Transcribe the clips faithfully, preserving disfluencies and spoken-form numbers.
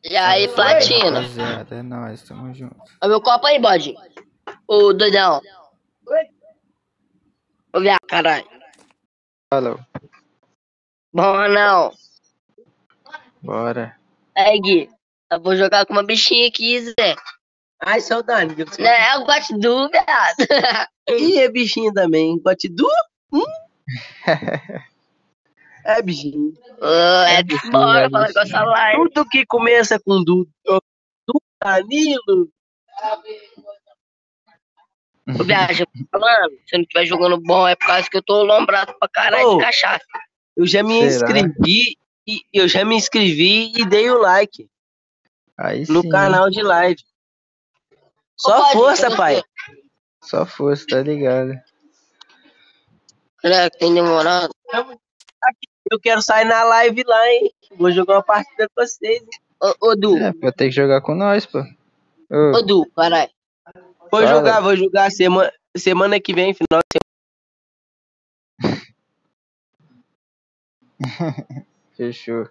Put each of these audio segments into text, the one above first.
E aí, Salve, Platina? rapaziada, é nóis, tamo junto. Olha meu copo aí, bode. Ô, doidão. Ô, viado, caralho. Falou, Bom, não. bora. Aí, Gui. Eu vou jogar com uma bichinha aqui, Zé. Ai, saudade. Né, eu gosto do viado. Ih, é bichinho também. Cotidu? Hum? É bichinho. Ô, É é bichinho, bora é falar com essa bichinho. live. Tudo que começa com Du, Du Danilo. Ô, viado, eu tô falando. Se eu não estiver jogando bom, é por causa que eu tô lombrado pra caralho Ô, de cachaça. eu já me Será? inscrevi. E eu já me inscrevi e dei o like Aí no sim, canal de live. Só Ô, bode, força, cadê pai. você? só força, tá ligado? Será que tem demorado? Eu quero sair na live lá, hein? Vou jogar uma partida com vocês, hein? Ô, ô, Du. É, vai ter que jogar com nós, pô. Ô, Ô, Du, caralho. Vou fala. jogar, vou jogar semana, semana que vem, final de Fechou.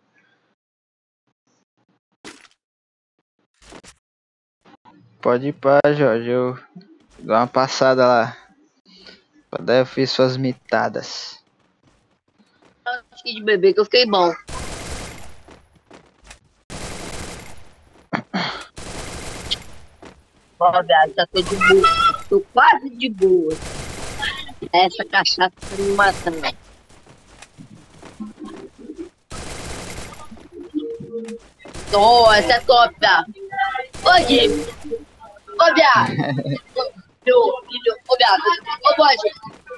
Pode ir pá, Jorge, eu dou uma passada lá. Daí eu fiz suas mitadas. Acho que de bebê que eu fiquei bom. Ó, viado, já tô de boa. Tô quase de boa. Essa cachaça tá me matando. Ó, essa é top, viado. Ô, Gui. Ô, viado. Ô, filho. Ô, viado. Ô, bode.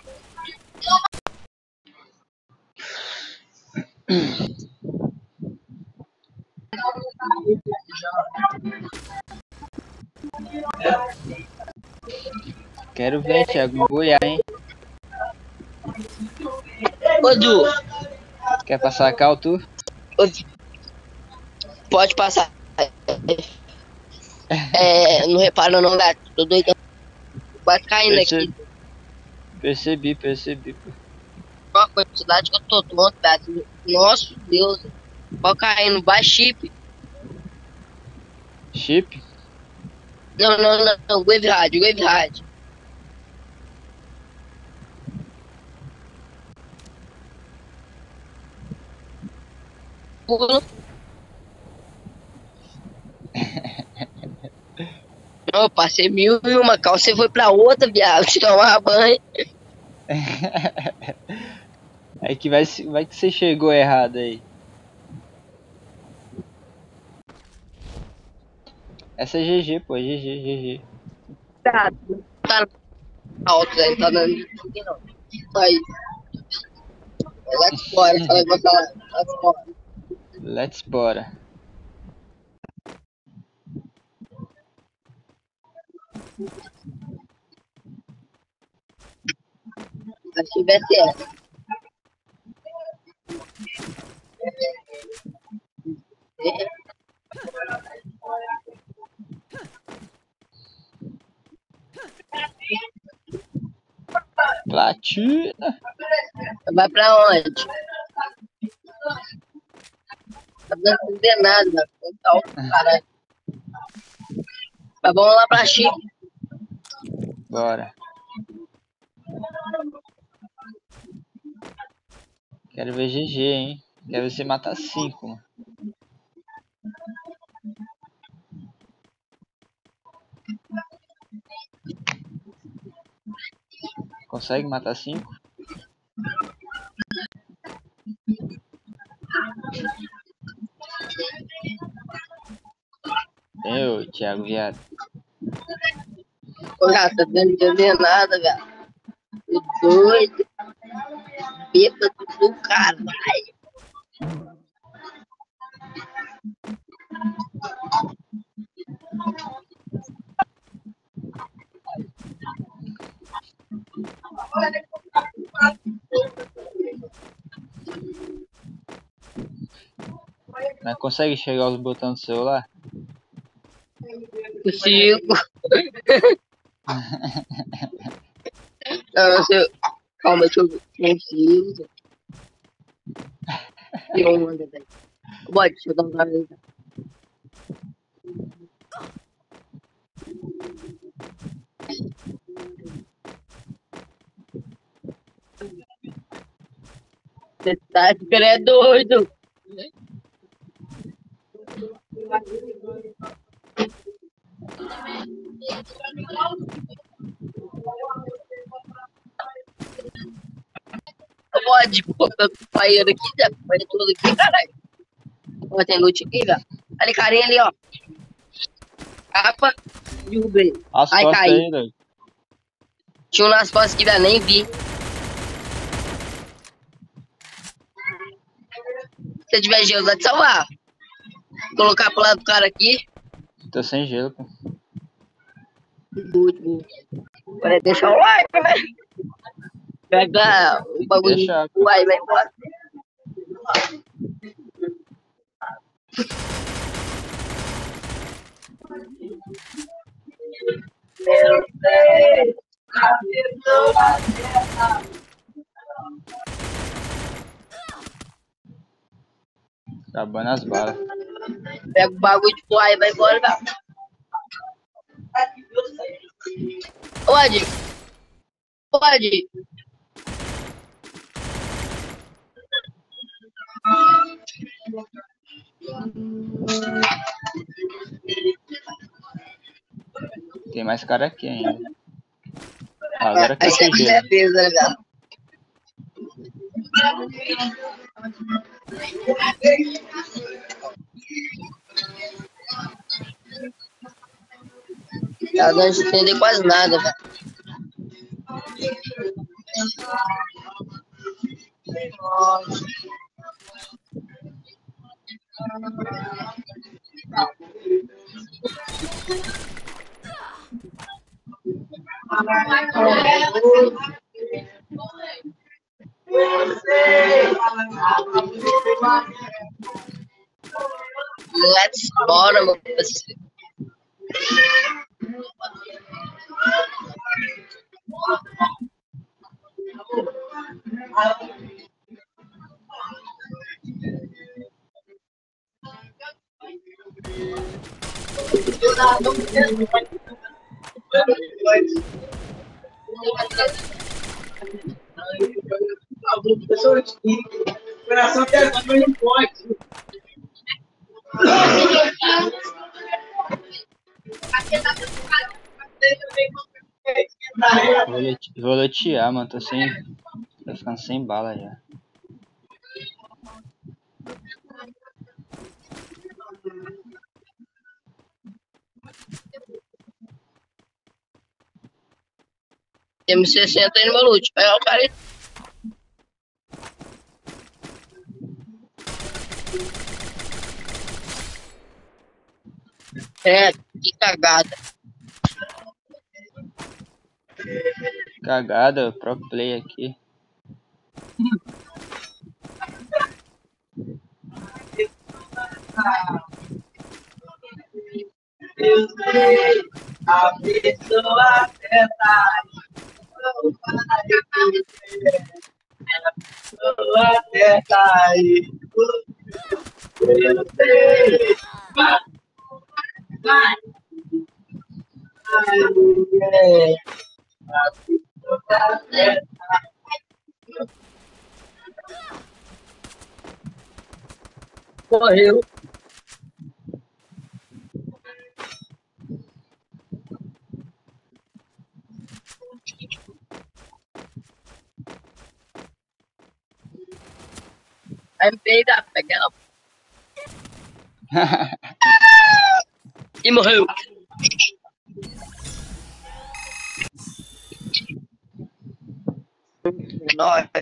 Quero ver, Thiago, boiar, hein? Ô, Du. Quer passar cal, tu? Ô, pode passar. É, não repara não, gato. Tô doidão. Quase caindo Perce- aqui. Percebi, percebi, pô. Uma quantidade que eu tô tonto, gato. Nossa, Deus. Pode cair no baixo chip. Chip? Não, não, não, não. Wave Rádio, Wave Rádio. Pulo. Não, eu passei mil e uma calça, você foi pra outra, viado, te tomar banho. Aí que vai, vai que você chegou errado aí. Essa é G G, pô, G G, G G. Tá alto, velho, tá dando aqui não. Só isso. Let's bora, fala igual falar. Let's bora. Let's bora. Acho que vai ser essa. Platina. Vai pra onde? Tá dando entender nada, mano. Tá alto, caralho. Mas vamos lá pra Chip. Bora. Quero ver G G, hein? Quero ver você matar cinco, mano. Consegue matar cinco? Eu, Thiago, viado. Ô, gato, tá dando entender nada, velho. Tô doido. Bêbado do caralho. Mas consegue chegar aos botões do celular? Consigo. Não, você... Calma, deixa eu ver. Consigo. E onda, velho. Pode, deixa eu dar uma vez. Você tá ficando é doido. Pode, pô, meu companheiro aqui, tá companheiro tudo aqui, caralho. Ó, tem loot aqui, velho. Ali, carinha ali, ó. Capa, derrubei. As Ai, costas caí. aí, doido. Tinha um nas costas aqui, velho, nem vi. Se tiver gelo, vai te salvar. Colocar pro lado do cara aqui. Tô sem gelo, pô. Muito bom. Agora deixa o like, né? Pega o bagulho Deixa, do like, vai embora. Meu Deus, Acabando as balas. pega o bagulho de like, vai embora, velho. Pode. Pode. Tem mais cara aqui ainda. Ah, agora que eu Aí você achei com gelo. certeza, né, velho? Ela não entender quase nada, velho. Let's bora, meu parceiro. Coração até agora não pode. Vou, lute- vou lutear, mano. Tô sem. Tô ficando sem bala já. M sessenta aí no meu loot. Aí, ó, o cara aí. É, que cagada. Cagada, pro play aqui. Eu sei, a pessoa certa. A pessoa certa aí. Eu sei. Vai, vai. É. A pessoa certa. Morreu. Aí me dá, pega ela. E morreu. Nossa.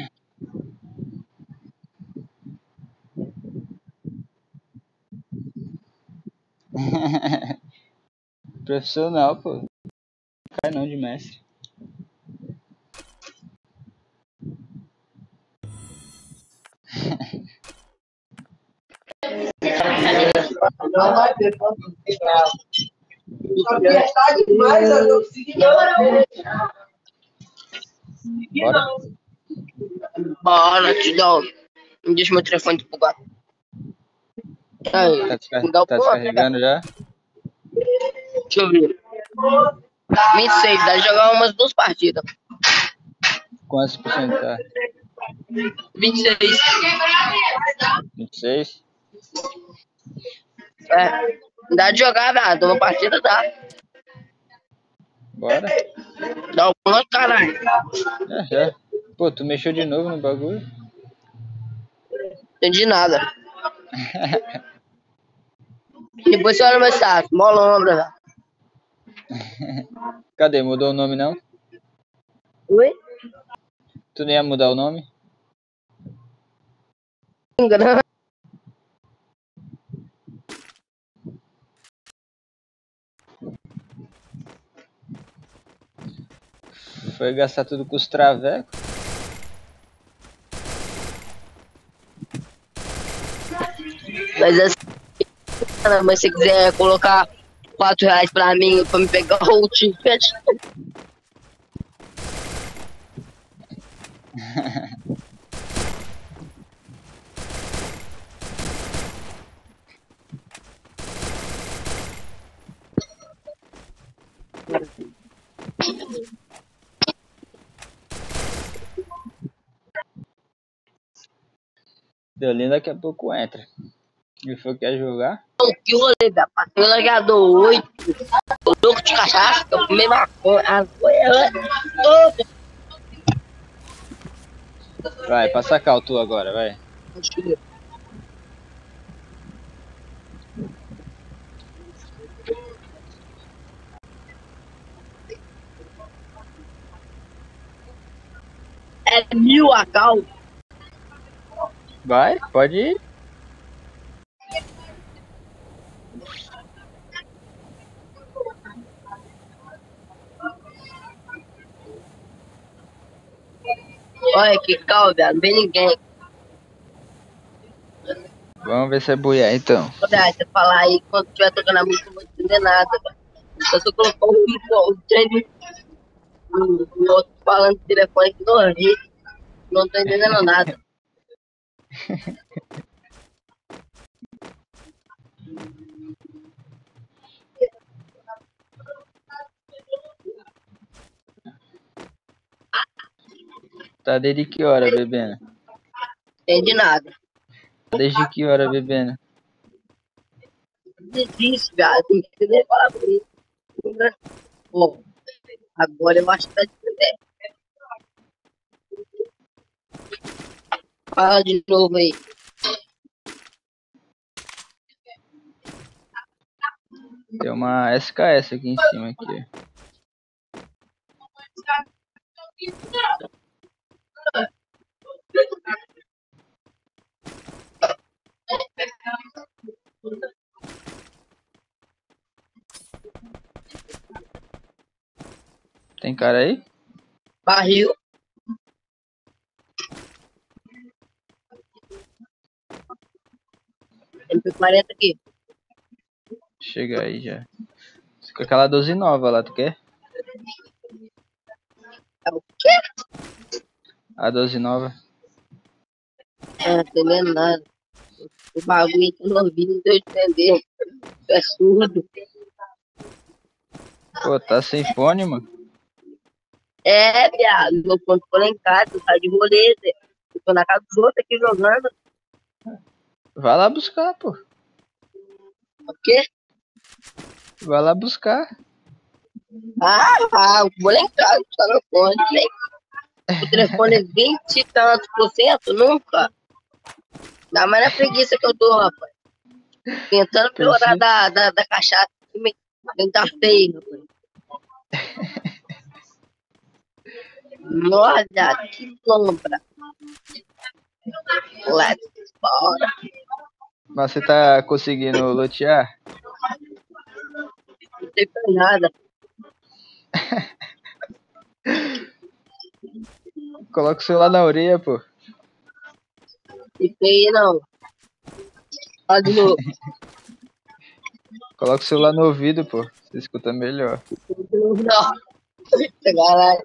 Profissional, pô. Não cai não de mestre. Não vai ter como ficar. Apertar demais, eu tô conseguindo. Bora? Bora, te dou. Me deixa meu telefone pro gato. Aí, Tá, descar me dá o tá ponto, né, velho? descarregando já? Deixa eu ver. vinte e seis, dá de jogar umas duas partidas. Quantos por cento tá? vinte e seis. vinte e seis? É. Dá de jogar, viado. Uma partida dá. Bora? Dá alguma caralho. Já, já. Pô, tu mexeu de novo no bagulho? Entendi nada. Depois você olha meu status. Mó lombra, velho. Cadê? Mudou o nome não? Oi? Tu nem ia mudar o nome? Engana. Foi gastar tudo com os travecos? Mas assim, mas se quiser colocar quatro reais pra mim, pra me pegar o ticket. Deolino daqui a pouco entra. Ele falou que quer jogar? Que rolê, velho. Passei o largador oito. Tô louco de cachaça, eu fumei maconha. Agora. Vai, passa cal tu agora, vai. É mil a cal. Vai, pode ir. Olha que cal, velho. Não vem ninguém. Vamos ver se é buiar então. Olha, você falar aí, quando estiver tocando a música, eu não vou entender nada, velho. Eu tô colocando o, o trem no no outro falando no telefone que não ouvi. Não tô entendendo nada. Tá desde que hora bebendo? Entendi nada. Tá desde que hora bebendo? Difícil, cara. Tem que entender falar por isso. Pô, agora eu acho que tá entendendo. Fala de novo aí. Tem uma S K S aqui em cima aqui. Tem cara aí? Barril. M P quarenta aqui. Chega aí já. Com aquela doze nova lá, tu quer? É o quê? A doze nova. Não tô entendendo nada. O bagulho que eu não ouvi, não tô entendendo. Tu é surdo. Pô, tá sem fone, mano? É, viado. Meu ponto ficou lá em casa, eu saio de rolê. Zé. Eu tô na casa dos outros aqui jogando. Vai lá buscar, pô. O quê? Vai lá buscar. Ah, ah, eu vou lá em casa, buscar meu fone. O telefone é vinte e tantos por cento, nunca. Dá mais na preguiça que eu tô, rapaz. Tentando piorar da, da, da cachaça. Me tá feio, rapaz. Olha, que lombra. Let's bora. Mas você tá conseguindo lotear? Não sei pra nada. Coloca o celular na orelha, pô. Não sei não. Olha de novo. Coloca o celular no ouvido, pô. Você escuta melhor. Não. Caralho.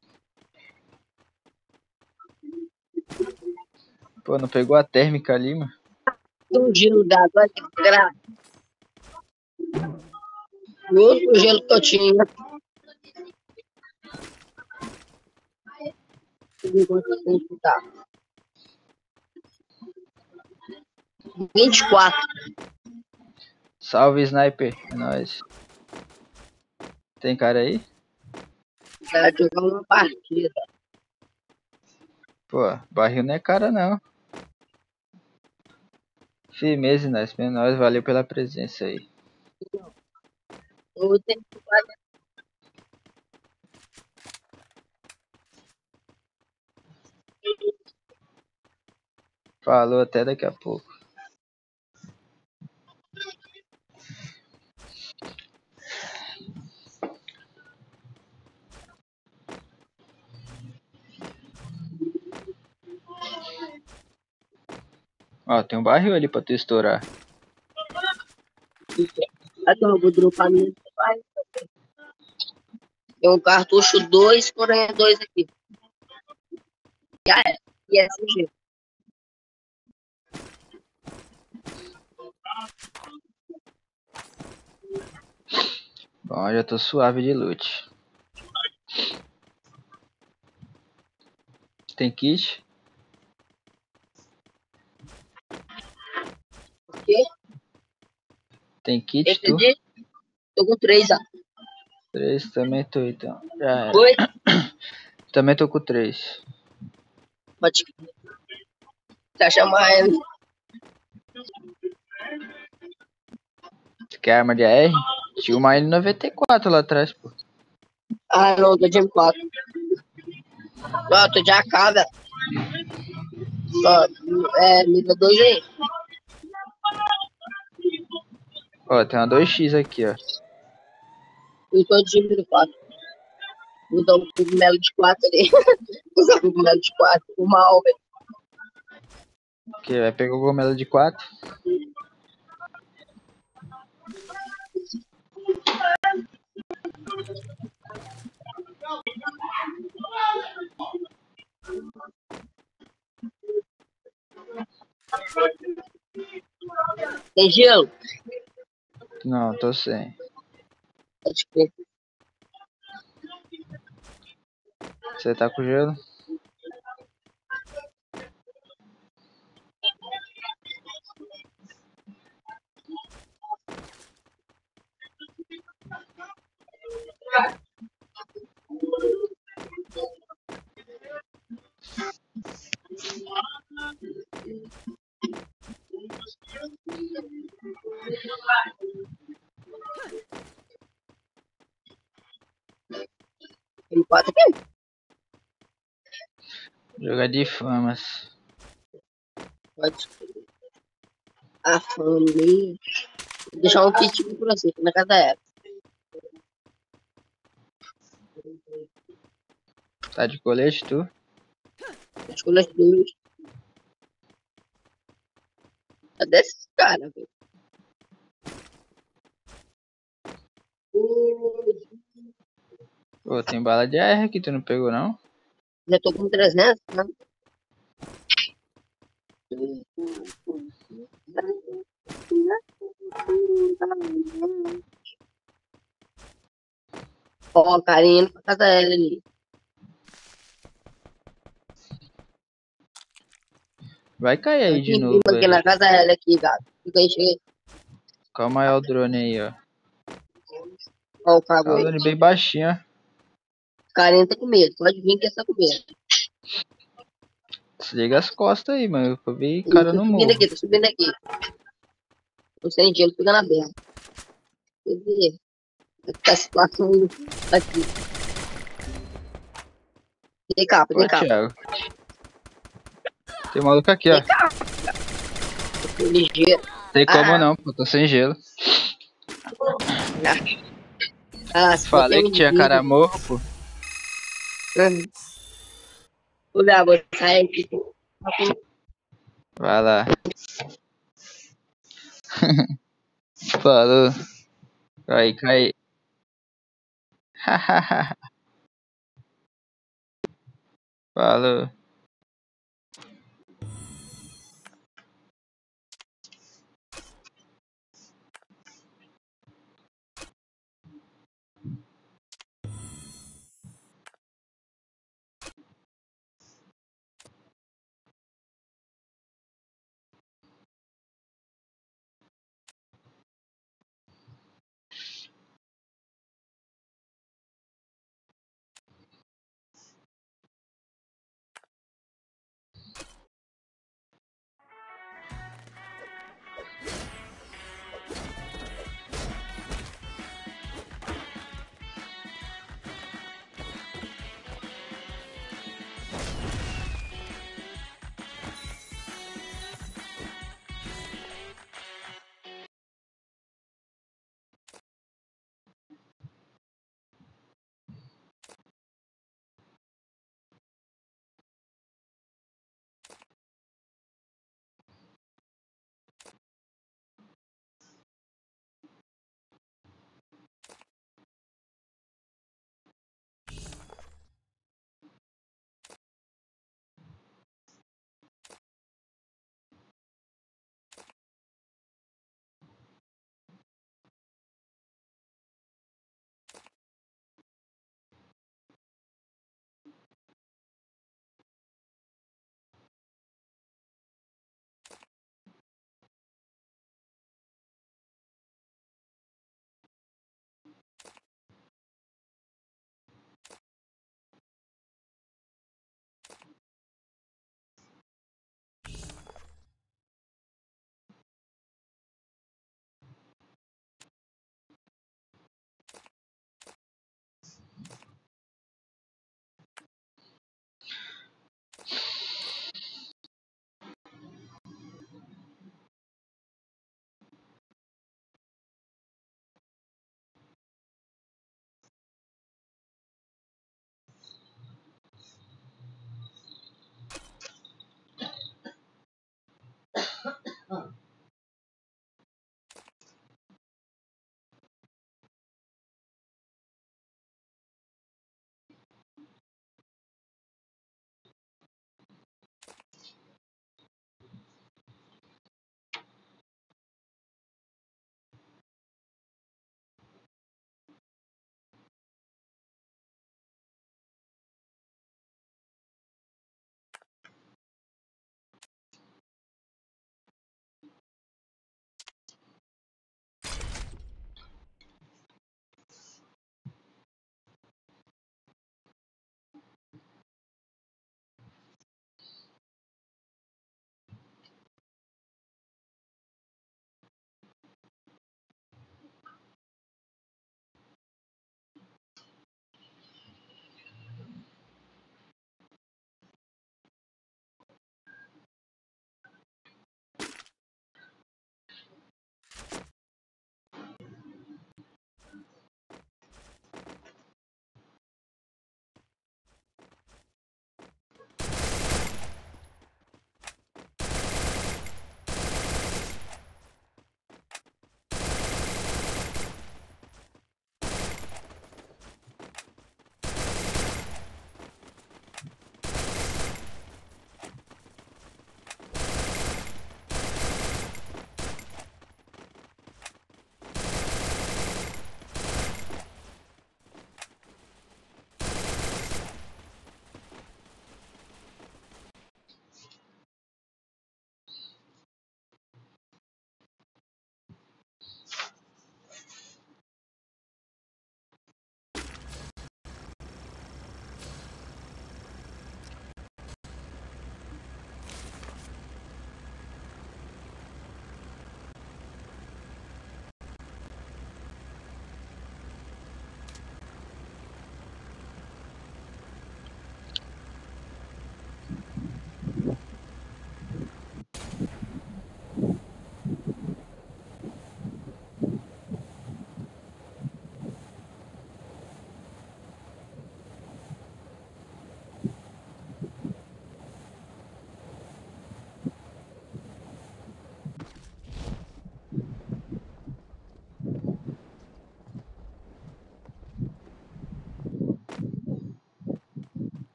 Pô, não pegou a térmica ali, mano? Um giro dado, olha que graça. O outro gelo que eu tinha. Tá. vinte e quatro. Salve, sniper. É nóis. Tem cara aí? Pra jogar uma partida. Pô, barril não é cara não. Firmeza, nós. Nós, valeu pela presença aí. Eu vou ter que fazer. Falou, até daqui a pouco. Ó, tem um barril ali pra tu estourar. Então, eu vou dropar minha. Tem um cartucho dois, porém dois aqui. Já é. E é assim, Bom, já tô suave de loot. Tem kit? o quê? Tem kit, tu? Entendi. Tô com três, ó. Três, também tô então. Já era. Oi? Também tô com três. Pode. Tá chamando. Tu quer arma de A R? Tinha uma N noventa e quatro lá atrás, pô. Ah, não, tô de M quatro. Ó, tô de A K, velho. Ó, é, nível dois aí. Ó, tem uma dois x aqui, ó. Eu tô de nível quatro. Vou dar um cogumelo de quatro ali. Usar um cogumelo de quatro. O mal, velho. Que vai pegar o gomelo de quatro. Tem gelo? Não, tô sem. Pode crer. Você tá com gelo? M quatro aqui? Jogar de famas. Pode crer. A família. Vou deixar um kit aqui pra você, na casa dela. Tá de colete, tu? Escolha as duas. Cadê esse cara, velho? Pô, tem bala de A R aqui, tu não pegou não? Já tô com trezentos, né? Ó, carinha indo pra casa dela ali. Vai cair aí Aqui de em novo cima, aqui aí. na casa dela, aqui, gato. Fica aí, chega. Qual o maior drone aí, ó? Ó, o cabo É um aí. drone bem baixinho, ó. Carinha tá com medo. Pode vir que tá com medo. Desliga as costas aí, mano. Eu vi Eu cara tô no subindo morro. aqui, tô subindo aqui. Tô sem gelo, pegando a berra. Quer dizer, tá a situação aqui. Dei capa, Pô, dei capa. Thiago. Tem maluco aqui, ó. Dei capa. Tô ligeiro. Tem como Ah, não, pô. Tô sem gelo. ah, se botei Falei que um tinha cara vídeo. morro, pô. Hum. Vou dar, vou sair aqui. Vai lá. Falou. Cai, cai. Falou.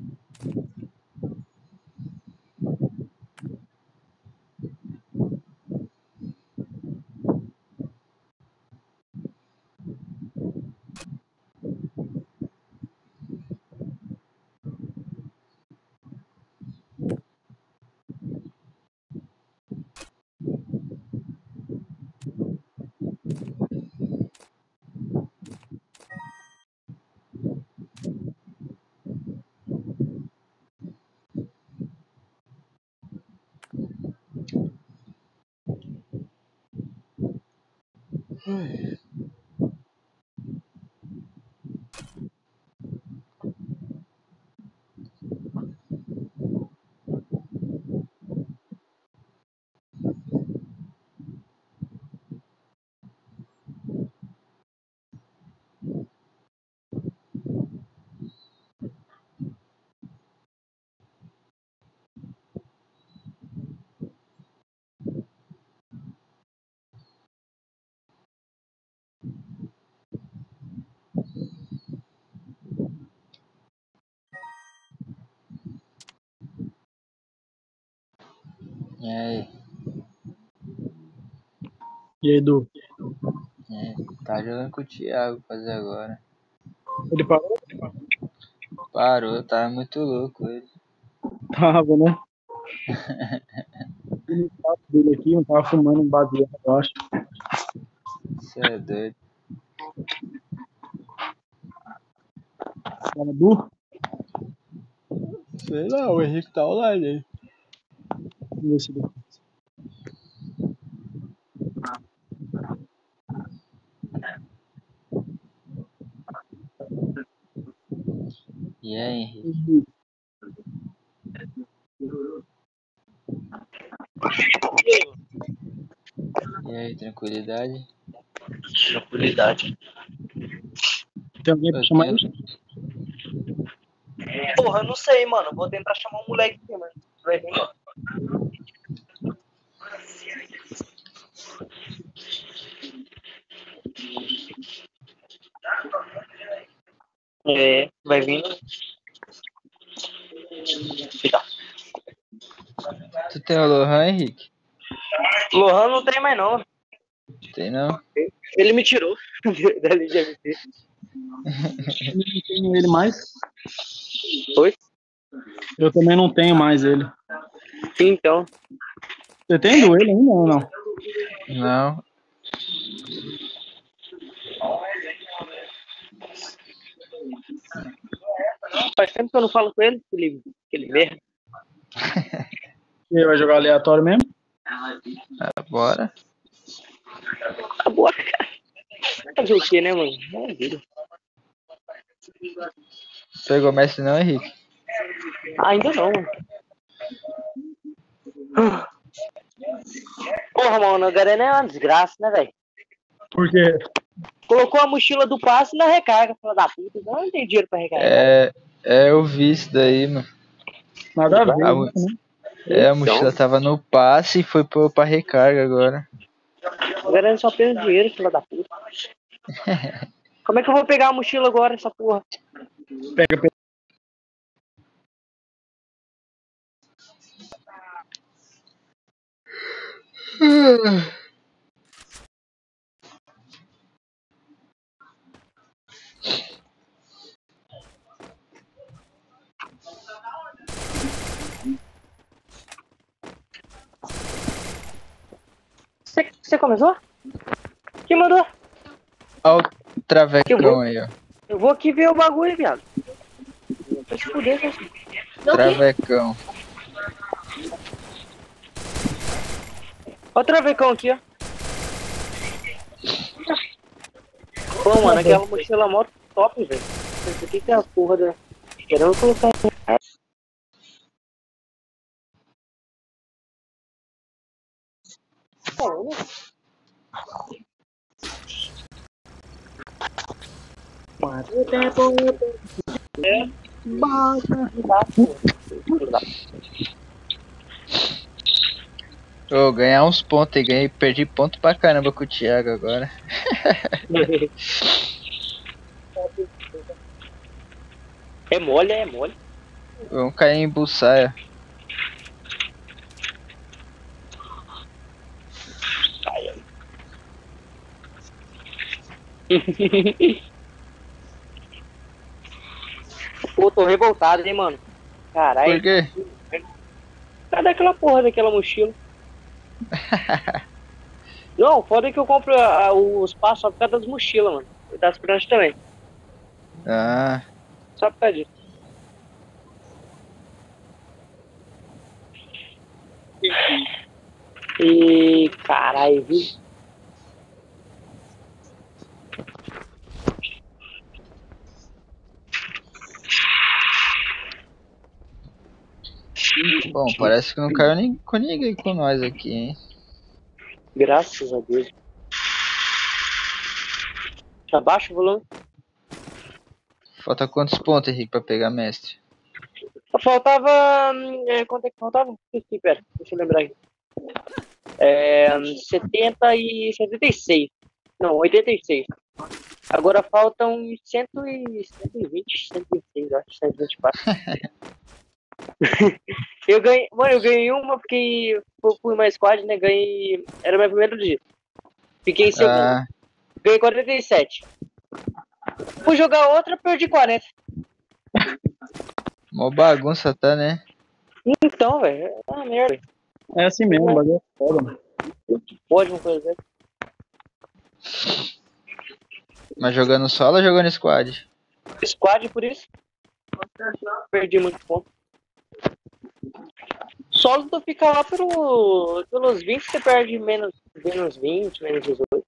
E aí? E aí, Edu? É, tá jogando com o Thiago fazer agora. Ele parou? Parou, tava muito louco ele. Tava, né? E no quarto dele aqui, eu tava fumando um baseado, eu acho. Você é doido. Tava Edu? Sei lá, o Henrique tá online aí. Vamos ver se ele... E aí, Henrique? E aí, tranquilidade? Tranquilidade. Tem alguém pra Eu chamar tenho... ele? Porra, eu não sei, mano. Vou tentar chamar um moleque aqui, mano. Vai vir, não. É, vai vir. Fica. Tu tem o Lohan, Henrique? Lohan não tem mais, não. Tem não? Ele me tirou da L G M T. Eu não tenho ele mais. Oi? Eu também não tenho mais ele. Então. Você tem do ele ainda ou não? Não. Faz tempo que eu não falo com ele, aquele, aquele merda. Ele vai jogar aleatório mesmo? Ah, bora. Acabou, cara. Fazer o que, né, mano? Maravilha. Pegou Messi não, Henrique? Ainda não, mano. Porra, mano, a Garena é uma desgraça, né, velho? Por quê? Colocou a mochila do passe na recarga, fala da puta. Eu não tem dinheiro pra recarregar. É, é, eu vi isso daí, mano. Nada a ver, A, isso, né? é, a Então, mochila tava no passe e foi pra, pra recarga agora. a Garena só perde dinheiro, fala da puta. Como é que eu vou pegar a mochila agora, essa porra? Pega, pega. Você, você começou? Quem mandou? Olha o Eu travecão vou. aí, ó. Eu vou aqui ver o bagulho, viado. Vai se fuder, cara. Travecão. Olha o travecão aqui, ó. Pô, mano, aquela mochila mó top, velho. Por que que é a porra da... Querendo colocar... Mano, tempo... É... Bota... Ô, ganhar uns pontos aí, ganhei, perdi ponto pra caramba com o Thiago agora. É mole, é mole. Vamos cair em Bussaia. Pô, tô revoltado, hein, mano. Caralho. Por quê? Cadê aquela porra daquela mochila? Não, foda é que eu compro a- a- os passos só por causa das mochilas, mano. E das pranchas também. Ah, Só por causa disso. E caralho, viu? bom, parece que não caiu nem com ninguém com nós aqui, hein? Graças a Deus. Abaixa o volume. Falta quantos pontos, Henrique, pra pegar mestre? Faltava. hum, É, quanto é que faltava? Esqueci, pera, deixa eu lembrar aqui. É, setenta e setenta e seis. Não, oitenta e seis. Agora faltam cento e, cento e vinte, cento e vinte e seis, acho, cento e vinte e quatro. Eu ganhei, mano, eu ganhei uma porque eu fui uma squad, né? Ganhei. Era o meu primeiro dia. Fiquei em segundo. Ah, Ganhei quarenta e sete. Fui jogar outra, perdi quarenta. mó bagunça, tá, né? Então, velho, é uma merda. É assim mesmo, o bagulho é foda, mano. Pode uma coisa dessa. Mas jogando solo ou jogando squad? Squad, por isso. Perdi muito ponto. Solo tu fica lá pelo, pelos vinte, você perde menos, menos vinte, menos dezoito.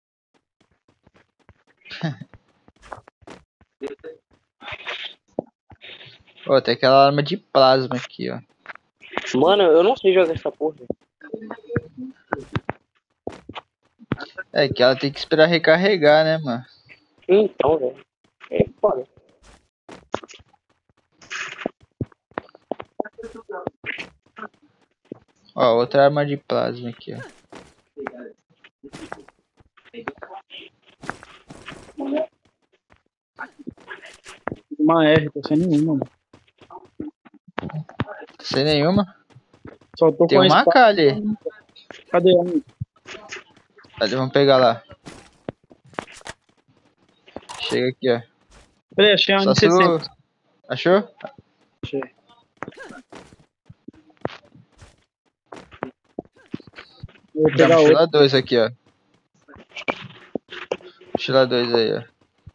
Ó, tem aquela arma de plasma aqui, ó. Mano, eu não sei jogar essa porra. É que ela tem que esperar recarregar, né, mano? Então, velho. É foda. Ó, outra arma de plasma aqui, ó. Uma R, tô sem nenhuma, mano. Sem nenhuma? Só tô Tem com a uma espada. K ali. Cadê a minha? Ali, vamos pegar lá. Chega aqui, ó. Peraí, achei a Só M se sessenta. o... Achou? Achei. Vou Já pegar outra. mochila dois aqui, ó. Mochila dois aí, ó.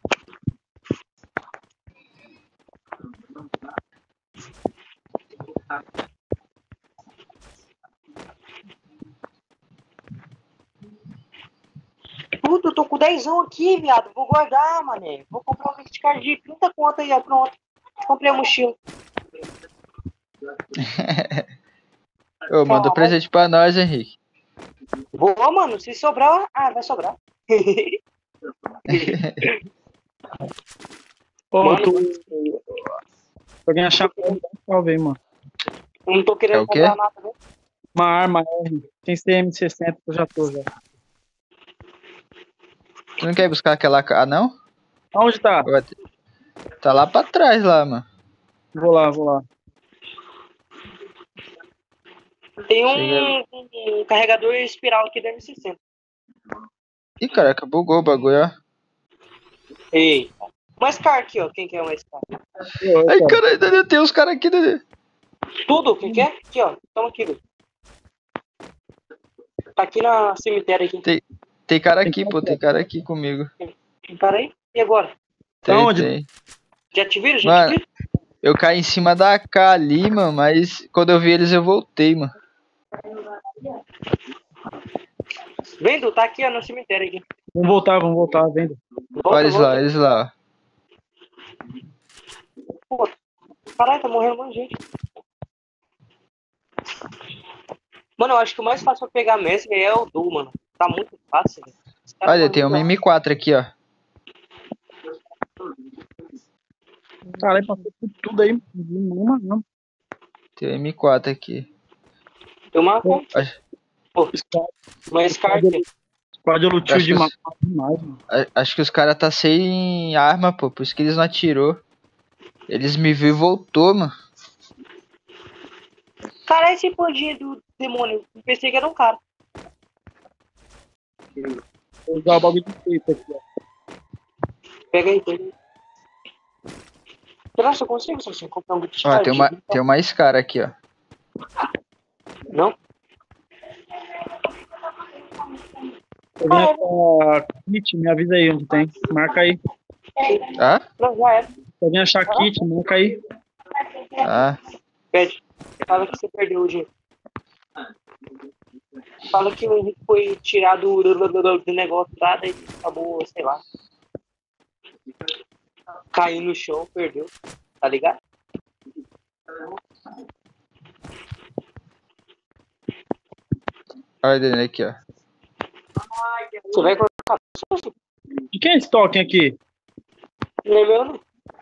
Puta, eu tô com dezão aqui, viado. Vou guardar, mané. Vou comprar um gift card de trinta conto aí, ó. Pronto. Comprei a mochila. Ô, manda um presente pra nós, Henrique. Vou, mano. Se sobrar. Ah, vai sobrar. Ô, Mano, tu... Se alguém achar uma arma, dá um salve aí, mano. não tô É querendo o quê? comprar nada, né? Uma arma R. Tem C M sessenta que eu já tô, já. Tu não quer ir buscar aquela K, não? Aonde tá? Vai ter- Tá lá pra trás, lá, mano. Vou lá, vou lá. Tem Chega. um, um carregador espiral aqui da M sessenta. Ih, caraca, bugou o bagulho, ó. Ei. Uma Scar aqui, ó. Quem quer uma Scar? Ô, Ai, cara. caralho, Daniel, tem uns caras aqui, Daniel. Tudo? Quem quer? Aqui, ó. Toma aqui, Lu. Tá aqui na cemitério aqui. Tem, tem cara aqui, pô, tem cara aqui comigo. Tem cara aí? E agora? Tem, Aonde? tem. Já te viram? Já Mano, te viram? eu caí em cima da K ali, mano, mas quando eu vi eles eu voltei, mano. Vem, Du, tá aqui, ó, no cemitério aqui. Vamos voltar, vamos voltar, vendo. Volta, Olha eles volta. lá, eles lá, ó. Pô, caralho, tá morrendo um monte de gente. Mano, eu acho que o mais fácil pra pegar mesmo é o Du, mano. Tá muito fácil, velho. Os caras Olha, tão tem uma muito M quatro aqui, ó. Caralho, passou por tudo aí. Nenhuma, não. Tem uma M quatro aqui. rápido. Tem uma, Acho, uma Scar aqui. Squad lutiu Acho que demais, os- demais, mano. a- acho que os caras tá sem arma, pô, por isso que eles não atirou. Eles me viu e voltou, mano. Cara, esse pandinha do demônio. Eu pensei que era um cara. Vou usar o bagulho de feito aqui, ó. Pega aí, pega aí. Será que eu consigo, Sacinho, comprar um gift Ó, card? tem uma, tem uma Scar aqui, ó. Não? Eu vim achar kit, me avisa aí onde tem. Marca aí. Ah? Não, já era. Eu vim achar kit, marca aí. Ah, Pede. Fala que você perdeu o dinheiro. Fala que o Henrique foi tirado do, do, do, do negócio lá, daí acabou, sei lá. Caiu no chão, perdeu. Tá ligado? olha ele aqui, ó. Você vai cortar. De quem é esse token aqui? Não é meu, não.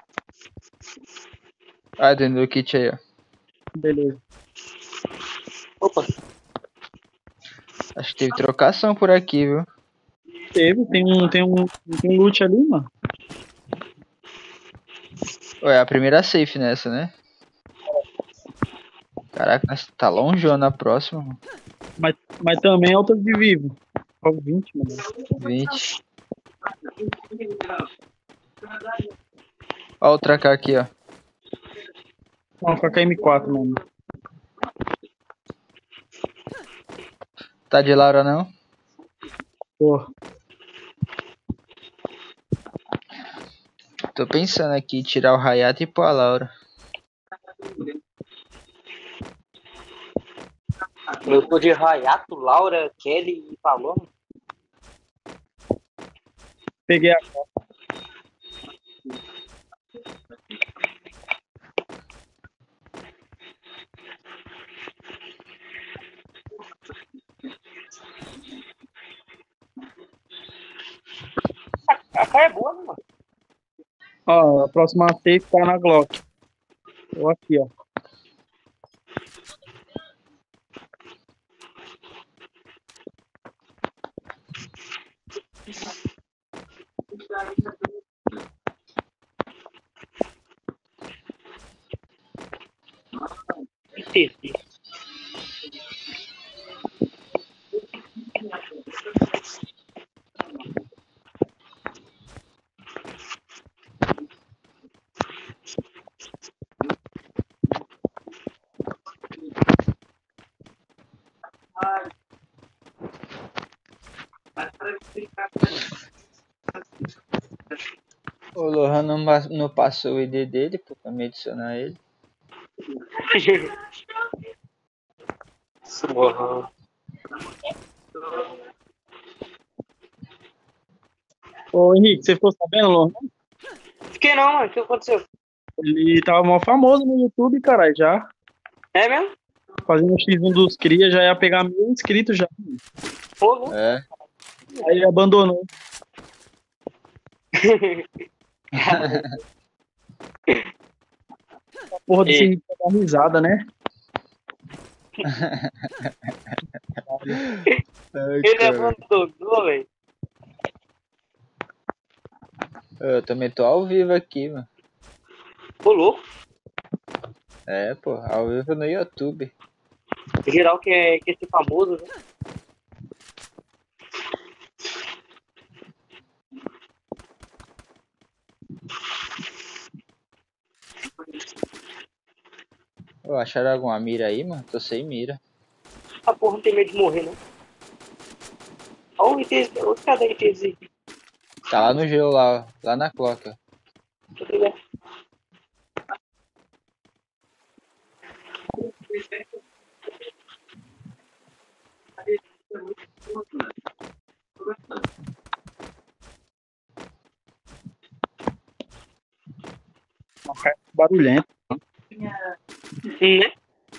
Olha dentro do kit aí, ó. Beleza. Opa. Acho que teve trocação por aqui, viu? Teve, tem um, tem um, tem um loot ali, mano. Ué, a primeira safe nessa, né? Caraca, nós tá longeona a próxima, mano. Mas, mas também é outra de vivo. Ó, vinte, mano. vinte. Ó outra K aqui, ó. Não, com a K M quatro, mano. Tá de Laura, não? Pô, Tô pensando aqui em tirar o Hayato e pôr a Laura. Eu tô de Rayato, Laura, Kelly e Paloma. peguei a A cara é boa, né, mano? Ó, a próxima safe tá na Glock. Ó, aqui, ó. Entendi. O Lohan não, ma- não passou o I D dele, pô, pra me adicionar ele. Porra. Ô, Henrique, você ficou sabendo, Lohan? Fiquei não, mano. O que aconteceu? Ele tava mó famoso no YouTube, caralho, já. É mesmo? Fazendo o X um dos Cria, já ia pegar mil inscritos já. Pô, louco. É. Aí ele abandonou. A porra desse E- Henrique tá dando risada, né? Ai, Ele cara. abandonou, velho. Eu também tô ao vivo aqui, mano. Pô, louco. É, pô, ao vivo no YouTube. Geral quer, quer ser famoso, né? Ô, acharam alguma mira aí, mano? Tô sem mira. A porra não tem medo de morrer, não. Olha o I T Z. Cadê o I T Z? Tá lá no gelo, lá, ó. Lá na cloca. ó. Deixa eu ver. Uma cara barulhenta. Hum, né?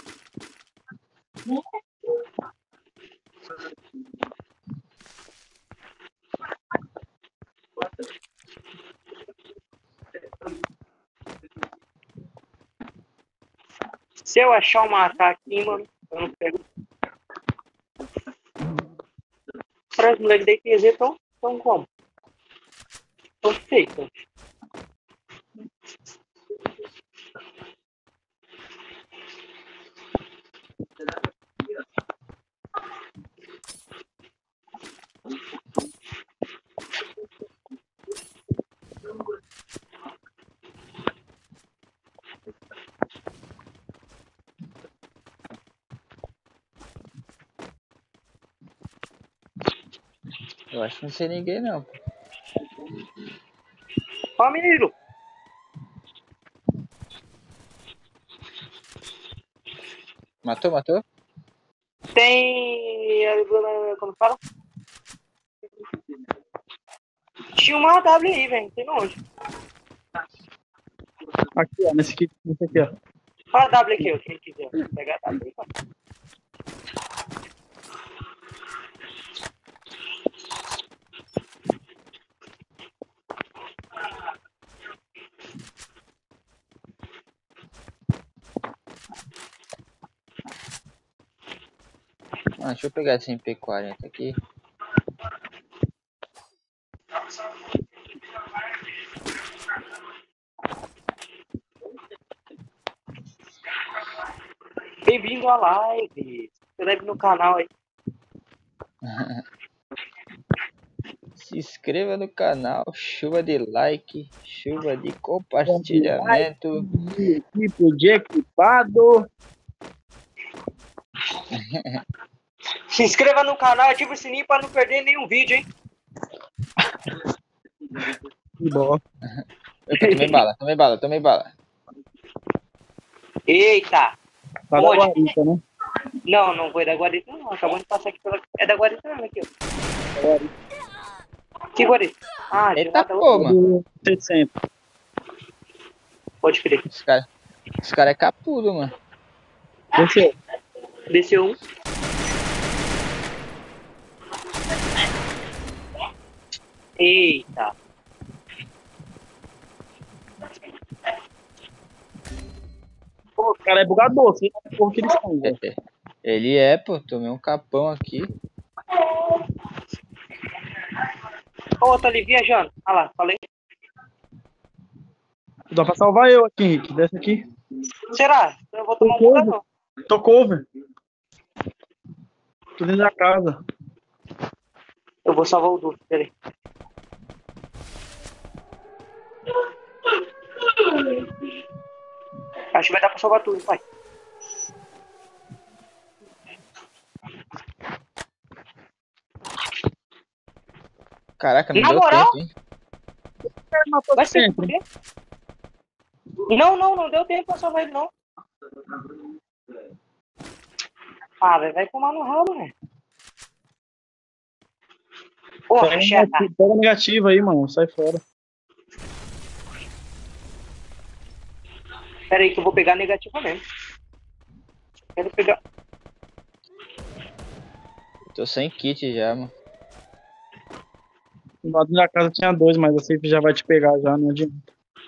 Se eu achar uma ataque aqui, mano, eu não pego. Para os moleques da I T Z estão tão como? Estão feitos. Eu acho que não sei ninguém não. Ó, menino. Matou, matou? Tem... Como fala? Tinha uma W aí, velho. Tem onde? Aqui, ó, nesse kit, nesse aqui, ó. Fala a W aqui, ó. Quem quiser. Pega a W aí, pá. Ah, deixa eu pegar esse M P quarenta aqui. Bem-vindo à live. Se inscreve no canal aí. Se inscreva no canal, chuva de like, chuva de compartilhamento. Tipo de equipado. Se inscreva no canal, ativa o sininho pra não perder nenhum vídeo, hein? Que bom. Eu tomei bala, tomei bala, tomei bala. Eita! Tá da Onde? guarita, né? Não, não foi da guarita, não. Acabou de passar aqui pela... É da guarita mesmo, aqui, ó. Que guarita? Ah, de Eita lá da pô, outra. mano. seiscentos. Pode crer. Esse cara, esse cara é capudo, mano. Desceu. Desceu um. Eita. Pô, o cara é bugador, assim, né? Porra que eles são, velho. Ele é, pô, tomei um capão aqui. Ô, tá ali viajando. Olha lá, falei. Dá pra salvar eu aqui, Henrique. Desce aqui. Será? Eu vou tomar um Tô cover. bugadão. Tô cover. Tô dentro da casa. Eu vou salvar o Duque, peraí. Acho que vai dar pra salvar tudo, pai. Caraca, não Na deu moral? tempo, hein? Vai ser por quê? Não, não, não deu tempo pra salvar ele, não. Ah, velho, vai tomar no rabo, né? Porra, Pega chata. negativo, pega negativo aí, mano. Sai fora. Pera aí que eu vou pegar negativa mesmo. Quero pegar... Tô sem kit já, mano. Do lado da casa tinha dois, mas a safe já vai te pegar já, não adianta.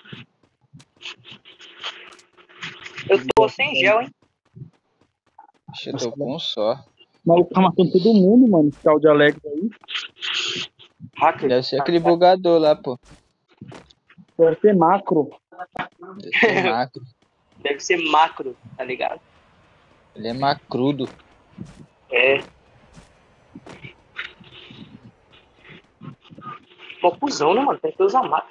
Eu tô sem gel, hein? Acho que eu tô com um só. O maluco tá matando todo mundo, mano. Esse tal de Alex aí. Hacker. Deve ser aquele bugador lá, pô. Deve ser macro. Deve ser macro. Deve ser macro, tá ligado? Ele é macrudo. É. Mó cuzão, né, mano? Tem que usar macro.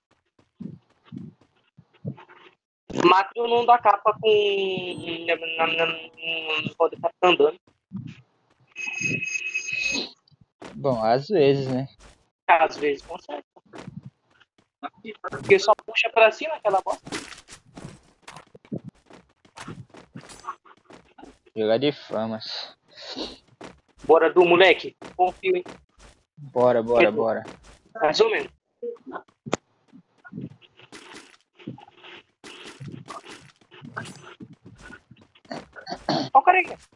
Macro não dá capa com... Na, na, na, quando tá andando. Bom, às vezes, né? Às vezes consegue. Porque só puxa pra cima aquela bosta. Jogar de famas. Bora do moleque. Confio, hein? Bora, bora, bora. Mais ou menos. Olha o cara aí.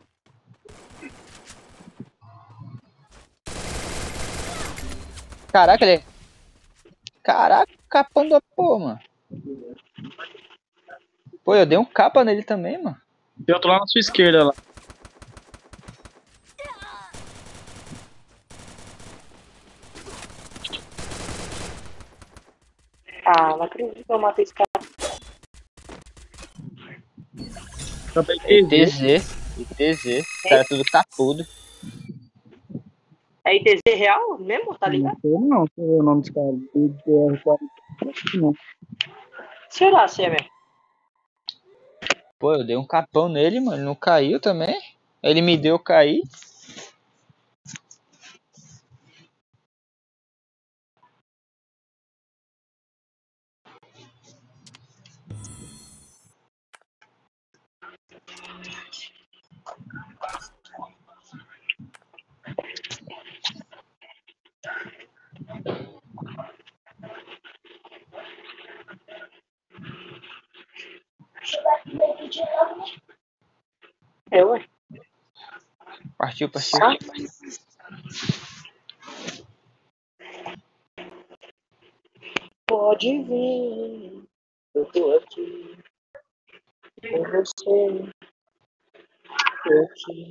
Caraca, ele... Caraca, capão da porra, mano. Pô, eu dei um capa nele também, mano. Tem outro lá na sua esquerda lá. Ah, não acredito que eu matei esse cara. Também E T Z. I T Z, os caras tudo capudo. É I T Z real mesmo, tá Não ligado? sei não, sei o nome dos caras. I D R quatro, não. Será se é mesmo? Pô, eu dei um capão nele, mano, não caiu também. Ele me deu cair. É, ué. Partiu, partiu. Ah. Pode vir, eu tô aqui com você, eu aqui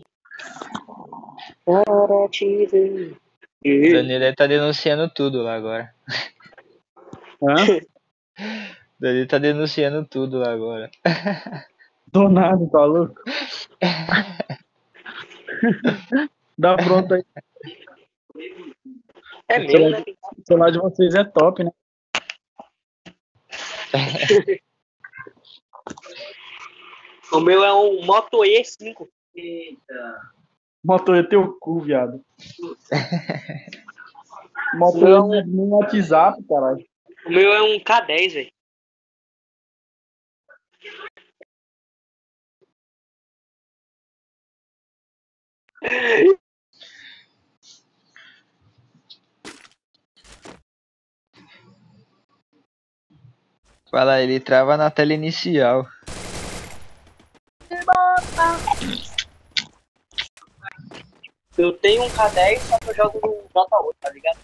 para te ver. O Danilo tá denunciando tudo lá agora. Hã? O Danilo tá denunciando tudo lá agora. Do nada, tá louco? Dá pronto aí. É O meu, celular, né? de, o celular de vocês é top, né? O meu é um Moto E cinco. Moto é teu cu, viado. Moto O meu é é um, no WhatsApp, caralho. o meu é um K dez, velho. Fala, ele trava na tela inicial. Eu tenho um K dez, só que eu jogo no J oito, tá ligado?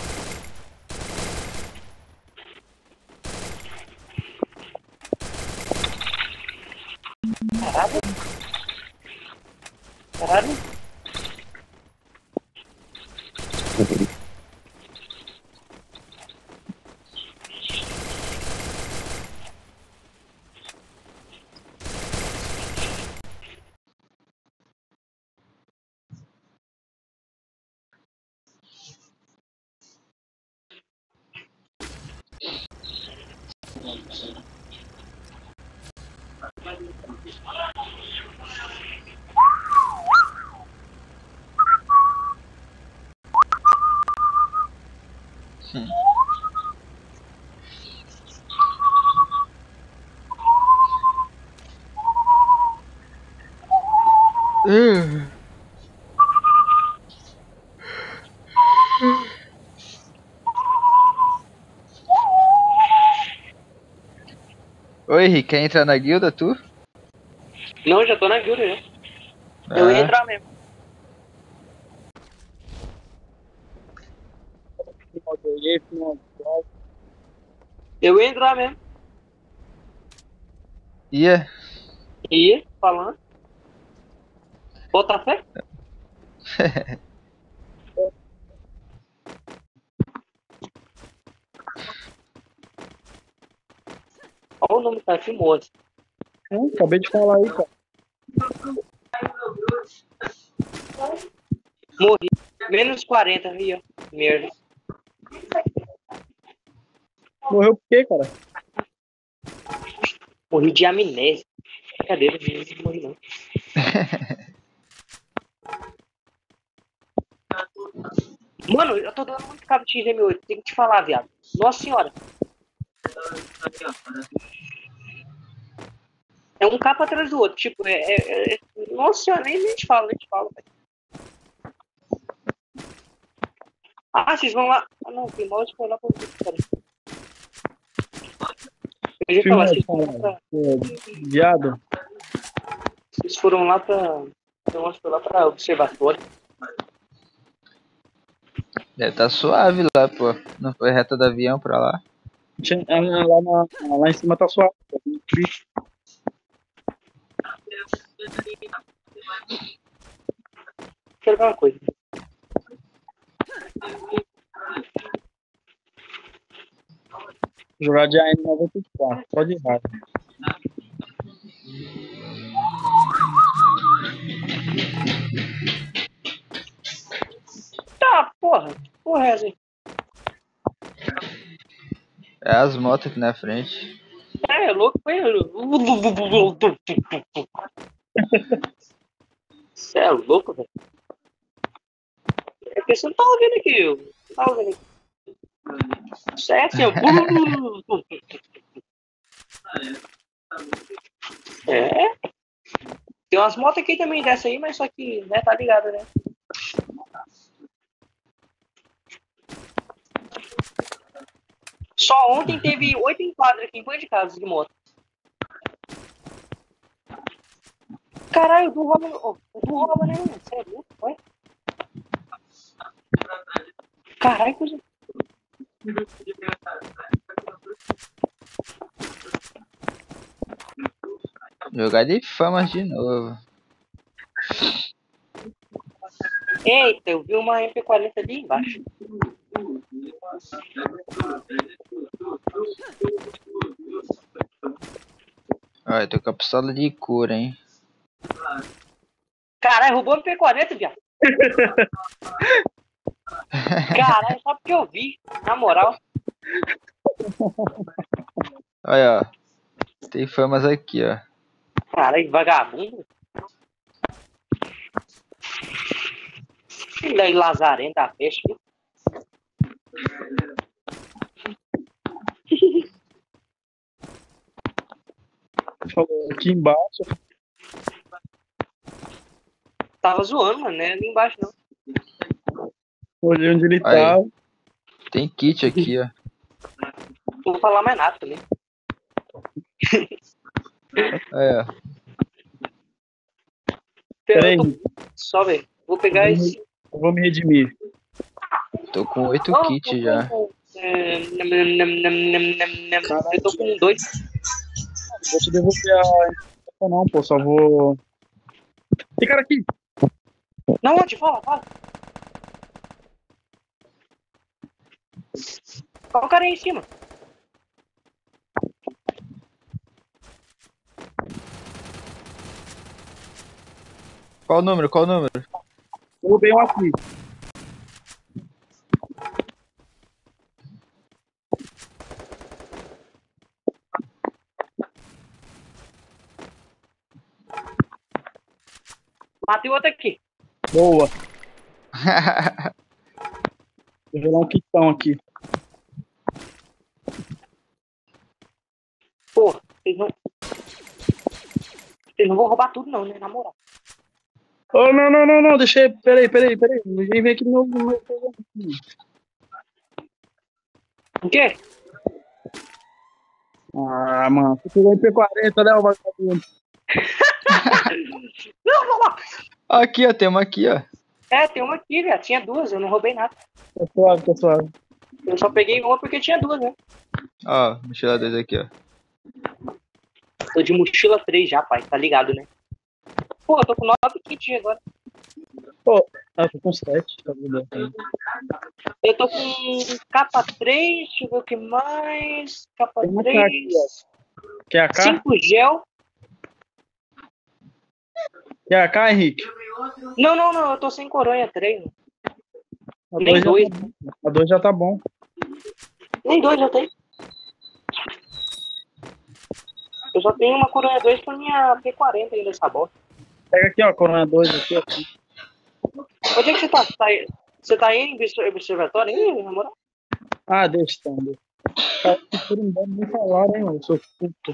Caralho. Caralho. Uh. Oi, Henrique, quer entrar na guilda, tu? Não, já tô na guilda, já. Eu ia Ah, entrar mesmo. Moto E, no WhatsApp. Eu ia entrar mesmo. ia? Ia, falando. Bota fé? Olha o nome tá Fimoso. Hã? Acabei de falar aí, cara. Morri. Menos quarenta, aí, ó. Merda. Morreu por quê, cara? Morri de amnésia. Brincadeira, não morri não. Mano, eu tô dando muito cabo de X M oito, tem que te falar, viado. Nossa senhora. É um capa atrás do outro, tipo, é... é, é... Nossa senhora, nem, nem te falo, nem te falo, velho. Ah, vocês vão lá... Ah, não, tem mouse foi lá pra vocês, cara. Eu ia falar, vocês foram lá pra... É, viado. Vocês foram lá pra... Eu acho que foi lá pra observatório. Deve tá suave lá, pô. Não foi reta do avião pra lá. Tinha- Lá, na- lá em cima tá suave. Bicho. Quero ver uma coisa. Jogar de A M noventa e quatro. Pode ir, errado. porra é essa aí? É as motos aqui na frente. É, é louco, foi. Você é louco, velho. É porque você não tá ouvindo aqui, eu. Não tá ouvindo aqui. Isso é assim, ó. É. Tem umas motos aqui também dessa aí, mas só que, né, tá ligado, né? Só ontem teve oito enquadros aqui em frente de casa de moto. Caralho, o Du rouba. Oh, o Du rouba, né, mano? Você é louco, vai? Caralho, coisa. Jogar de famas de novo. Eita, eu vi uma M P quarenta ali embaixo. Olha, tô com a pistola de cura, hein? Caralho, roubou a M P quarenta, viado. Caralho, só porque eu vi, na moral. Olha, ó. Tem famas aqui, ó. Caralho, vagabundo. Filho aí, lazarento da peste, viu? Falou aqui embaixo. Tava zoando, mano, não é ali embaixo, não. Olhei onde ele Aí. tava. Tem kit aqui, ó. Não vou falar mais nada também. Aí, ó. Pera aí, Eu tô- Só, velho. Vou pegar eu esse. vou, eu vou me redimir. Tô com oito Oh, kits tô já. com- é, nam, nam, nam, nam, nam, nam, nam. Caralho. Eu tô com dois. Não vou te devolver a informação não, pô. Só vou... Tem cara aqui. Não, onde? Fala, fala. Qual o cara aí em cima? Qual o número? Qual o número? Eu roubei um aqui. Matei outro aqui. Boa. Vou jogar um quitão aqui. Porra, vocês não. Vocês não vão roubar tudo, não, né? Na moral. Oh, não, não, não, não. Deixa aí. Peraí, peraí, peraí. Ninguém vem aqui no meu... no meu- O quê? Ah, mano. Você pegou M P quarenta, né, o vagabundo? Não, não, não. Aqui, ó. Tem uma aqui, ó. É, tem uma aqui, velho. Tinha duas, eu não roubei nada. Tá suave, tá suave. Eu só peguei uma porque tinha duas, né? Ó, mochila dois aqui, ó. Tô de mochila três já, pai. Tá ligado, né? Pô, eu tô com nove kits agora. Pô, ah, tô com sete. Tá mudando. Eu tô com capa três, deixa eu ver o que mais. Capa Tem uma três. aqui, Quer a K? cinco gel. Quer a K, Henrique? Não, não, não. Eu tô sem coronha três. A Nem dois já dois. tá bom. A dois já tá bom. Nem dois eu tenho. Eu só tenho uma coronha dois pra minha P quarenta aí nessa bosta. Pega aqui, ó, Corona dois aqui, ó. Onde é que você tá? Você tá aí, você tá aí em obser- observatório, hein, na moral? Ah, deixa, então. Deixa. Cara, que por um bom nem falaram, hein, eu sou puto.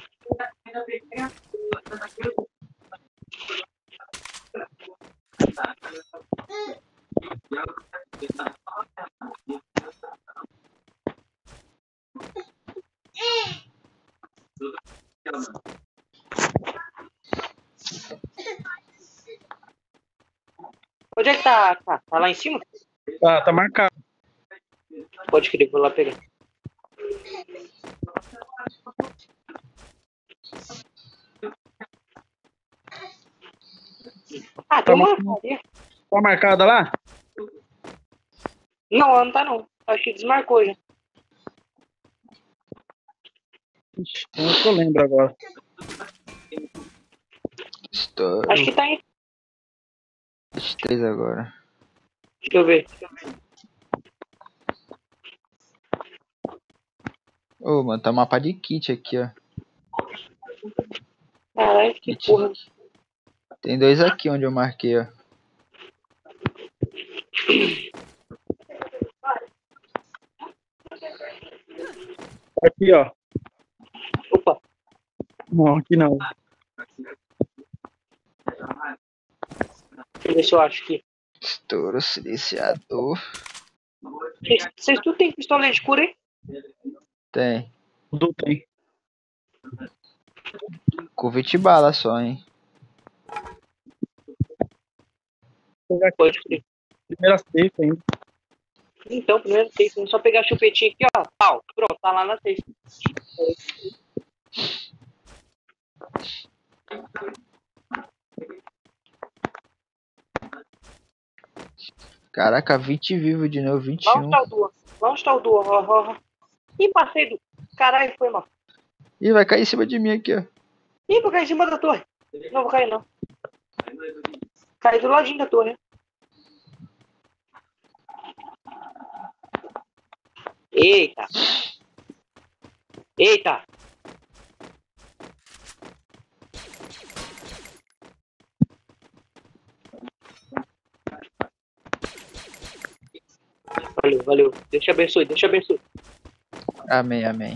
Onde é que tá? Tá, tá lá em cima? Tá, tá marcado. Pode crer, vou lá pegar. Ah, tem Tá uma marcado. ali. Tá marcada lá? Não, ela não tá não. Acho que desmarcou já. Ixi, não é que eu lembro agora. Estou. Acho que tá em. três agora. Deixa eu ver. Ô, mano, tá um mapa de kit aqui, ó. Caralho, que Kit. porra. Tem dois aqui onde eu marquei, ó. Aqui, ó. Opa. Não, aqui não. Deixa eu ver se eu acho aqui. Estouro silenciador. Vocês- Vocês tudo tem pistola de cura, hein? Tem. Tudo tem. Com vinte bala só, hein. Vou pegar aqui Pode crer. a primeira safe ainda. Então, primeiro safe. É só pegar a chupetinha aqui, ó. Pau. Pronto, tá lá na safe. Caraca, vinte vivo de novo, vinte Lá e onde um. tá o Dua? Lá onde tá o Dua? Ó, ó, ó. Ih, passei do... Caralho, foi mal. Ih, vai cair em cima de mim aqui, ó. Ih, vou cair em cima da torre. Não vou cair, não. Caí do ladinho da torre. Eita. Eita. Valeu, valeu. Deus te abençoe, Deus te abençoe. Amém, amém.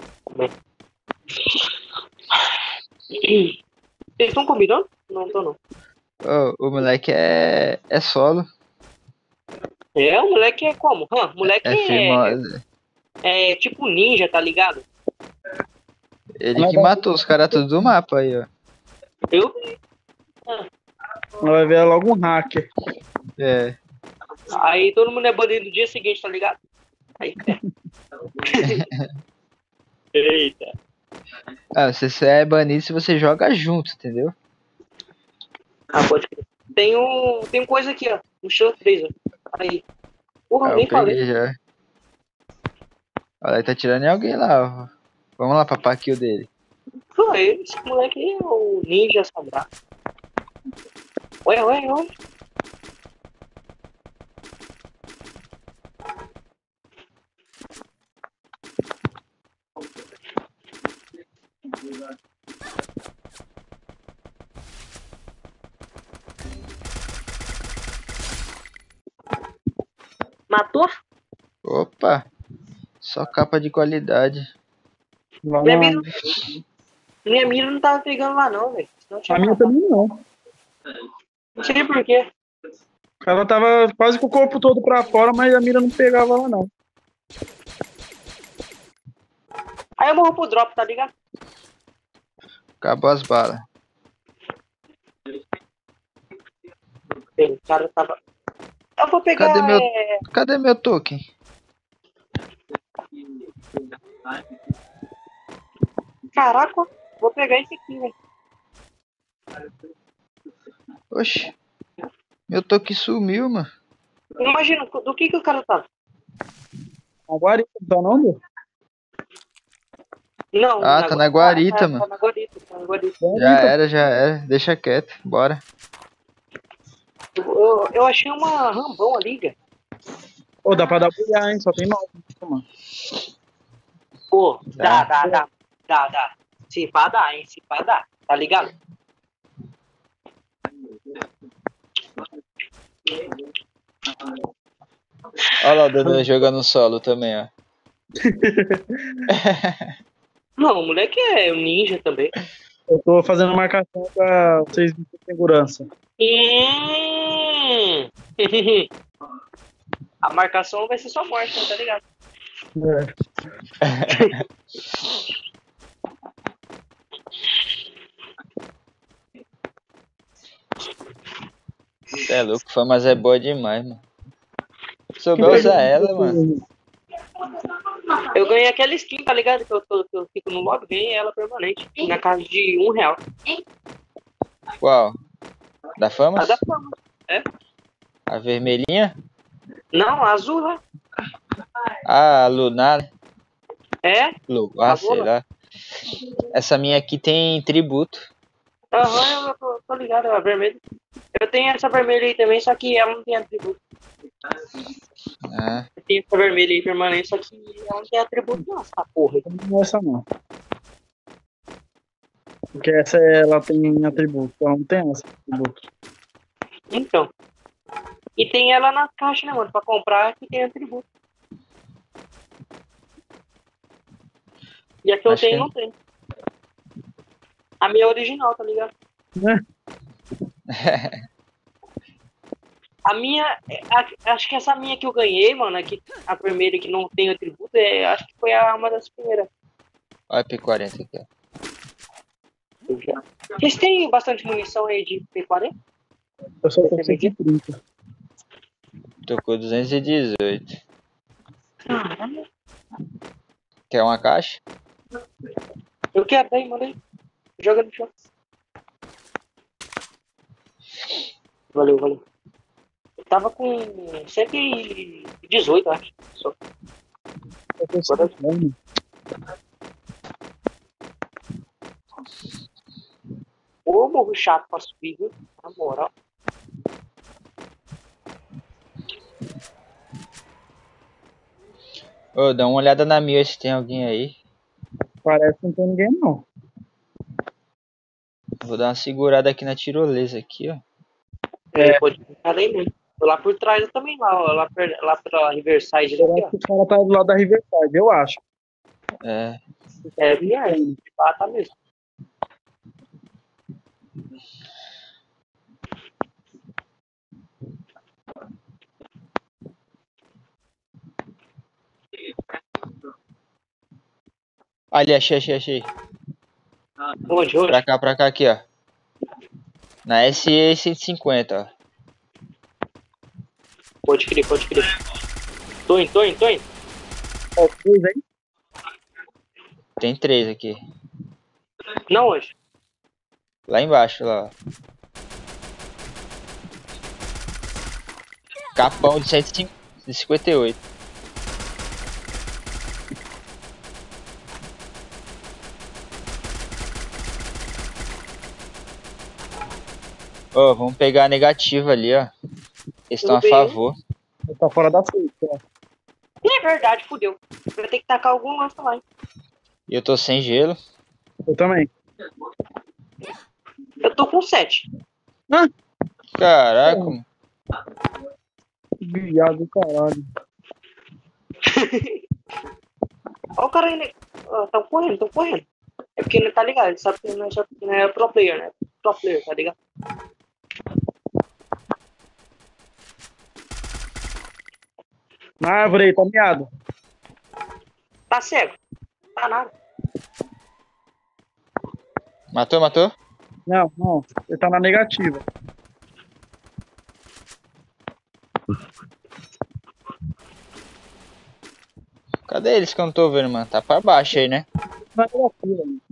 Vocês estão combinando? Não tô, não. Ô, o moleque é. é solo. É, o moleque é como? Hã, o moleque É é, firmose. é tipo ninja, tá ligado? Ele que matou os caras tudo do mapa aí, ó. Eu Vai ver logo um hacker. É. Aí todo mundo é banido no dia seguinte, tá ligado? Aí, é. Eita. Ah, você só é banido se você joga junto, entendeu? Ah, pode crer. Tem um. Tem coisa aqui, ó. Um show três, ó. Aí. Porra, Ah, nem eu peguei falei. já. Olha, ele tá tirando em alguém lá, ó. Vamos lá pra par kill dele. Pô, esse moleque aí é o ninja sagrado. Olha, olha, olha. Matou? Opa! Só capa de qualidade. Lá Minha na- mira, minha mira não tava pegando lá, não, velho. Senão tinha A minha matado. também não. Não sei por quê. O cara tava quase com o corpo todo pra fora, mas a mira não pegava lá, não. Aí eu morro pro drop, tá ligado? Acabou as balas. O cara tava. Eu vou pegar. Cadê meu- é, Cadê meu token? Caraca, vou pegar esse aqui, velho. Oxi. Meu token sumiu, mano. Imagina, do que que o cara tava? A guarita, não tá não, meu? Não, Ah, tá na guarita, tá, mano. Tá na guarita, tá na guarita. Já era, já era. Deixa quieto. Bora. Eu, eu achei uma rambão ali, velho. Pô, dá pra dar bulhar, hein? Só tem nove, mano. Pô, dá, Dá. dá, dá, dá, dá. Se pá dá, hein? Se pá dá, tá ligado? Olha lá o Danilo jogando solo também, ó. Não, o moleque é um ninja também. Eu tô fazendo marcação pra vocês de segurança. Hum. A marcação vai ser só morte, né, tá ligado? É. Cê é louco, foi, mas é boa demais, mano. Souber usar ela, mano. Eu ganhei aquela skin, tá ligado? Que eu, tô, que eu fico no lobby, ganhei ela permanente. Na casa de um real. Qual? Da fama? A da fama. A vermelhinha? Não, a azul lá. Ah, a lunar. É? Lu, ah, A sei bola? lá. Essa minha aqui tem tributo. Aham, eu tô, tô ligado, é a vermelha. Eu tenho essa vermelha aí também, só que ela não tem atributo. É. Tem essa vermelha aí permanente, só que ela não tem atributo não, essa porra aí. Não é essa não. Porque essa ela tem atributo, ela não tem essa atributo. Então. E tem ela na caixa, né, mano? Pra comprar que tem atributo. E a que eu Acho tenho que- não tem. A minha é original, tá ligado? Né? A minha, a- acho que essa minha que eu ganhei, mano, aqui, a primeira que não tem atributo, é, acho que foi a, uma das primeiras. Olha a P quarenta aqui, ó. Vocês têm bastante munição aí de P quarenta? Eu só tô com Você vê cento e trinta. Tô com duzentos e dezoito. Caralho. Quer uma caixa? Eu quero, daí, manda aí. Joga no chão. Valeu, valeu. Eu tava com cento e dezoito, acho. Só. Eu tô sem fome. Ô, morro chato pra subir, viu? Na moral. Ô, dá uma olhada na minha se tem alguém aí. Parece que não tem ninguém não. Vou dar uma segurada aqui na tirolesa aqui, ó. É, pode ficar aí mesmo. Tô lá por trás também, lá, ó, lá, per- lá pela Riverside Eu aqui, acho ó. que o cara tá do lado da Riverside, eu acho. É. É, viagem. Ah, tá mesmo. Ali, achei, achei, achei. Onde, onde? Pra cá, pra cá, aqui, ó. Na S E cento e cinquenta, ó. Pode crer, pode crer. Tô indo, tô indo, tô indo. Ó, três aí. Tem três aqui. Não, onde? Lá embaixo, lá, ó. Capão de cento e cinquenta e oito. Ó, vamos pegar a negativa ali, ó. Eles estão a Tudo bem. favor. Ele tá fora da frente, ó. É verdade, fudeu. Vai ter que tacar algum lança lá, hein? E eu tô sem gelo. Eu também. Eu tô com sete. Caraca, mano. Viado do caralho. Olha o cara aí, né? Ó, tão correndo, tão correndo. É porque ele tá ligado, ele sabe que não é, só- não é pro player, né? Pro player, tá ligado? Na árvore aí, tá miado. Tá cego. Tá nada. Matou, matou? Não, não. Ele tá na negativa. Cadê eles que eu não tô vendo, mano? Tá pra baixo aí, né? Na negativa, mano.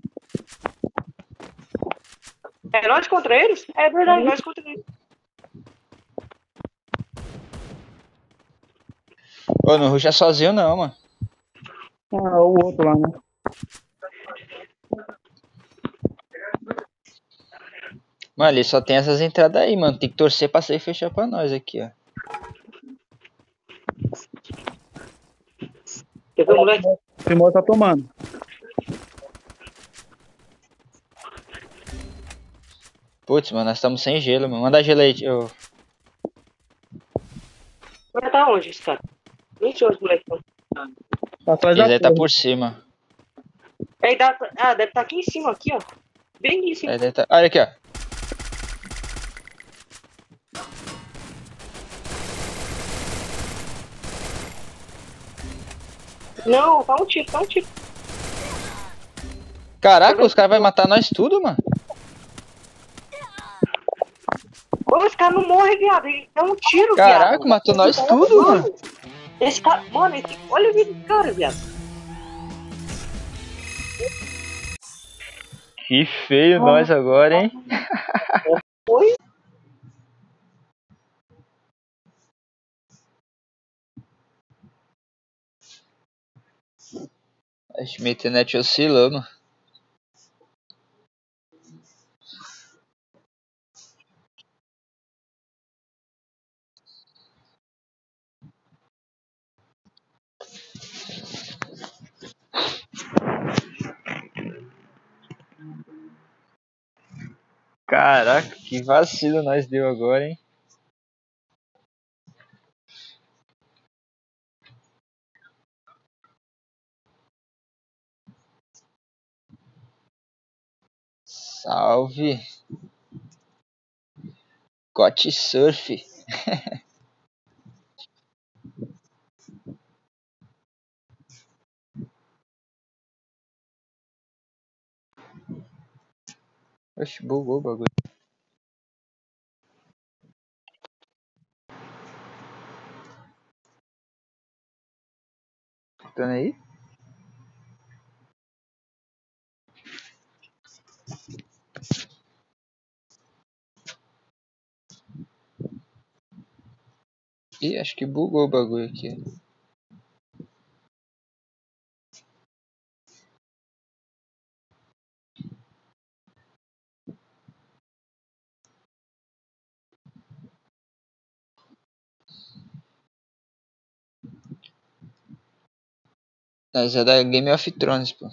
É nós contra eles? É verdade, nós contra eles. Ô, não ruxa sozinho não, mano. Ah, o outro lá, né? Mano, ele só tem essas entradas aí, mano. Tem que torcer pra sair fechar pra nós aqui, ó. Quer ver o moleque? O Timor tá tomando. Putz, mano, nós estamos sem gelo, mano. Manda gelo aí, ô. Vai tá onde esse cara? Nem sei onde os moleques estão. Tá atrás Eles da aí tá torre. por cima. É, dá, ah, deve estar aqui em cima, aqui, ó. Bem em cima. Aí deve tá... Olha aqui, ó. Não, tá um tiro, tá um tiro. Caraca, os caras vão matar nós tudo, mano. Ô, esse cara não morre, viado. Ele é um tiro, Caraca, viado. matou nós tudo, mano. Esse cara, mano, esse, olha a vida desse cara, viado. Que feio nós agora, hein? Foi? Acho que minha internet oscilou, mano. Caraca, que vacilo nós deu agora, hein? Salve. Got surf. Oxe, bugou o bagulho. Tá aí? Ih, acho que bugou o bagulho aqui. Mas é da Game of Thrones, pô.